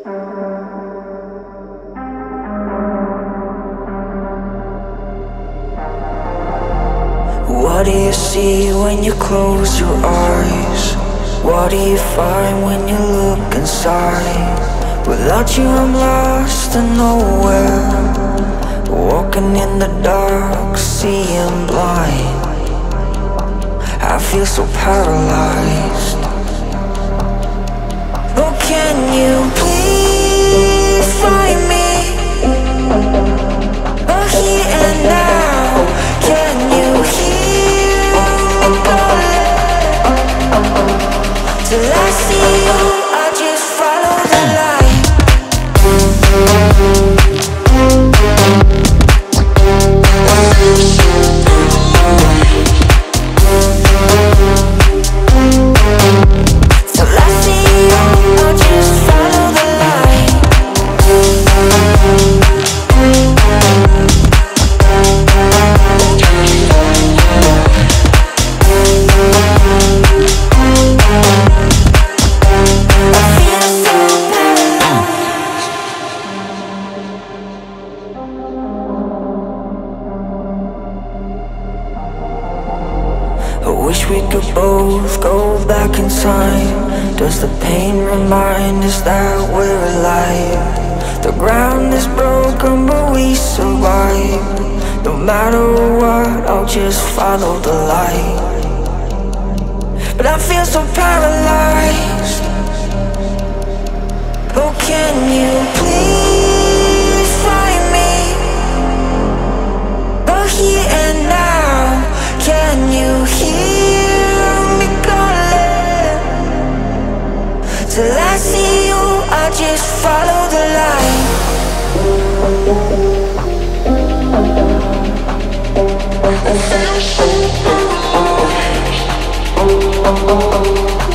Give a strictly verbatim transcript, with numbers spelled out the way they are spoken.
What do you see when you close your eyes? What do you find when you look inside? Without you I'm lost and nowhere, walking in the dark, seeing blind. I feel so paralyzed. Oh, can you please find me? Oh, here and now. Can you hear me calling? Till I see you, I just follow the light. Till I see you, I just follow the light. I wish we could both go back in time. Does the pain remind us that we're alive? The ground is broken but we survive. No matter what, I'll just follow the light. But I feel so paralyzed. Oh, can you please find me? Oh, here and now. Can you hear me calling? Till I see you, I just follow the light. I feel so paralyzed.